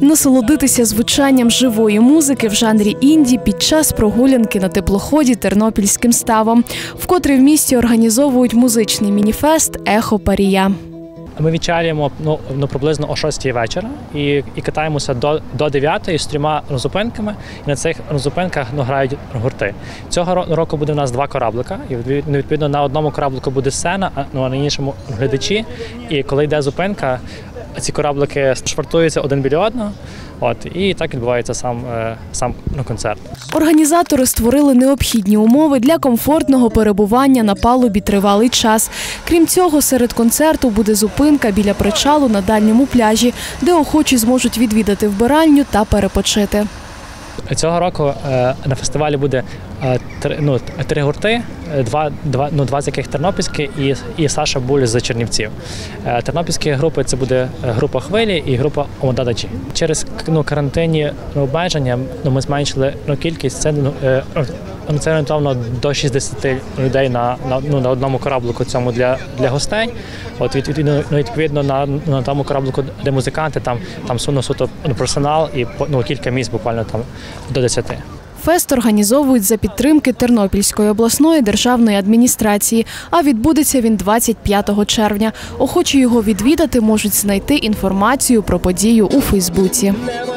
Насолодитися звучанням живої музики в жанрі інді під час прогулянки на теплоході Тернопільським ставом, вкотре в місті організовують музичний мініфест «Ехо Парія». Ми відчалюємо приблизно о 6 вечора і катаємося до 9 з 3 зупинками. І на цих зупинках грають гурти. Цього року буде у нас 2 кораблика. І відповідно на одному кораблику буде сцена, а на іншому глядачі. І коли йде зупинка, ці кораблики швартуються один біля одного. І так відбувається сам концерт. Організатори створили необхідні умови для комфортного перебування на палубі тривалий час. Крім цього, серед концерту буде зупинка біля причалу на дальньому пляжі, де охочі зможуть відвідати вбиральню та перепочити. Цього року на фестивалі буде 3 гурти, 2 з яких тернопільські і Саша Буль з Чернівців. Тернопільські групи – це буде група «Хвилі» і група «Омодадачі». Через карантинні обмеження ми зменшили кількість, це орієнтовно до 60 людей на одному кораблику цьому для гостей. Відповідно, на тому кораблику, де музиканти, там суто персонал і кілька місць буквально там до 10. Фест організовують за підтримки Тернопільської обласної державної адміністрації, а відбудеться він 25 червня. Охочі його відвідати можуть знайти інформацію про подію у Фейсбуці.